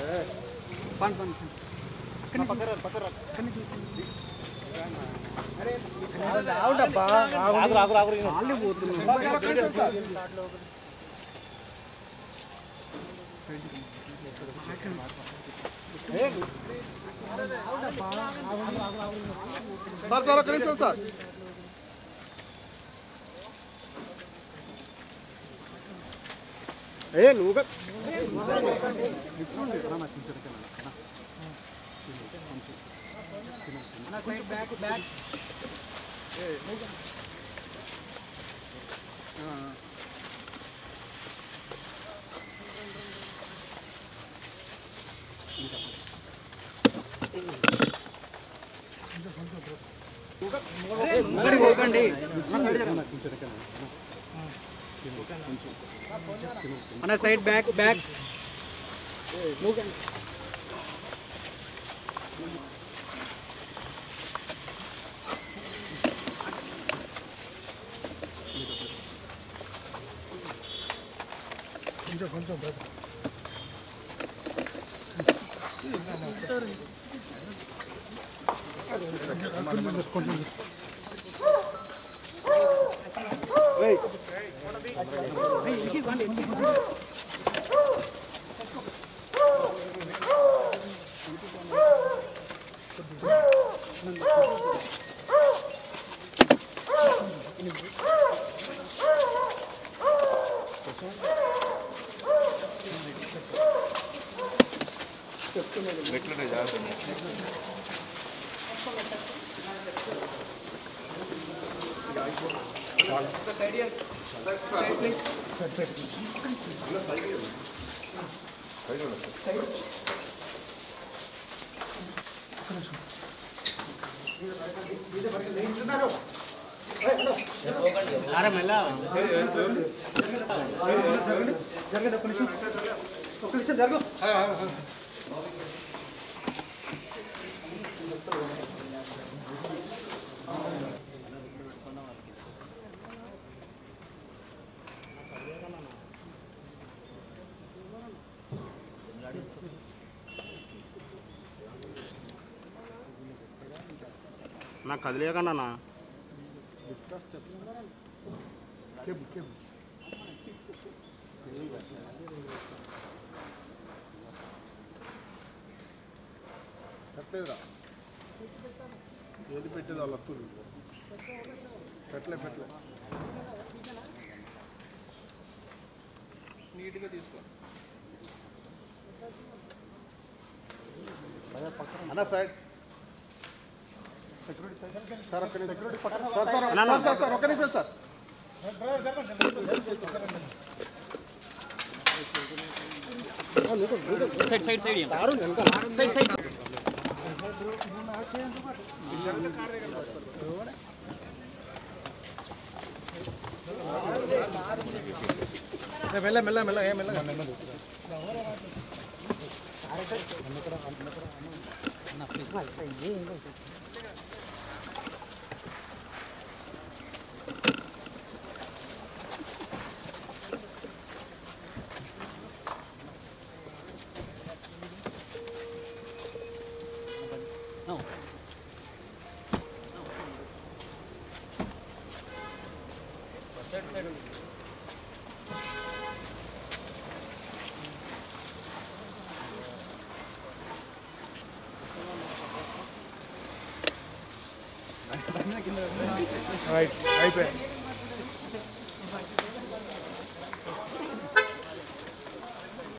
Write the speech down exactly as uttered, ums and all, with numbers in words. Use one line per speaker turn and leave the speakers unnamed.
Pan pan. Kena pakar pakar. Kena. अरे आओ डब्बा आगु आगु आगु आलू बोतल सर सर करें चल सर ए लोग ना साइड बैक बैक ए हां ముంగడి పోకండి అన్న సైడ్ బ్యాక్ బ్యాక్ కొంచెం కొంచెం మెట్లనే జాగ్రత్త జరుగు నాకు కదిలేయకండి అన్న పెట్టలేదురా ఏది పెట్టేది వాళ్ళు వస్తుంది పెట్టలే పెట్టలే నీట్గా తీసుకో అన్న సైడ్ సెక్యూరిటీ సార్ ఒక్క నిమిషం సెక్యూరిటీ పక్కన సార్ సార్ సార్ సార్ ఒక్క నిమిషం sir side side side side side మెల్ల మెల్ల మెల్ల ఏ మెల్ల మెల్ల రైట్ అయిపోయింది